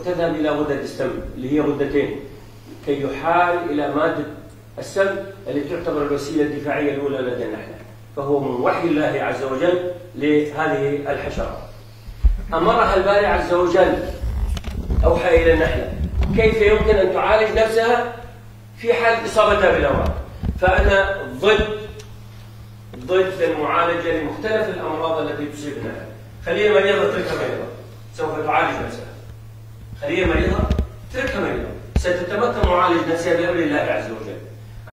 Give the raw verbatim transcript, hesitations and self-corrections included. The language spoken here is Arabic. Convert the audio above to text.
وتذهب إلى غدة السم اللي هي غدتين كي يحال إلى مادة السم التي تعتبر الوسيلة الدفاعية الأولى لدى النحلة، فهو من وحي الله عز وجل لهذه الحشرة. أمرها الباري عز وجل، أوحى إلى النحلة كيف يمكن أن تعالج نفسها في حال إصابتها بالأمراض. فأنا ضد ضد المعالجة لمختلف الأمراض التي تصيب النحلة. خلية مريضة اتركها مريضة، سوف تعالج نفسها. خلية مريضة اتركها مريضة، ستتمكن معالج نفسها بأمر الله عز وجل.